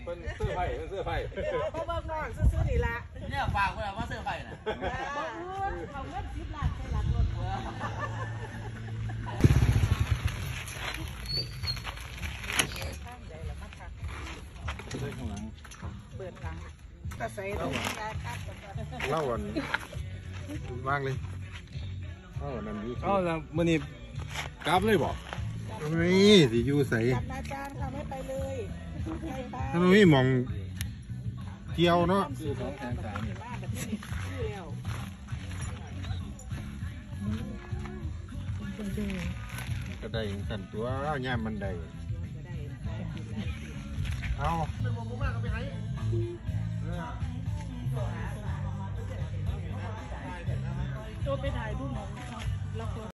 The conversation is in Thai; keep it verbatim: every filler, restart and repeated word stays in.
เป็นเสื้อไผ่เสื้อไผ่เขาเบิ่งน้องซื้อๆนี่ละเนี่ยฝากไว้ว่าเสื้อไผ่น่ะเขาเงินสิบล้านใส่หลังรถข้างใหญ่ละมัดค่ะเปิดข้างหลังเปิดหลังกระใสตรงกลางครับเล่าวันว่างเลยเล่าวันนั้นอยู่อ๋อแล้วมื้อนี้กลับเลยบ่นี่สิอยู่ใส่กลับนาจารย์ค่ะไม่ไปเลยถ้าไม่มองเที่ยวเนาะก็ได้สั่นตัวย่ามมันได้เอาตัวไปถ่ายรูปน้อง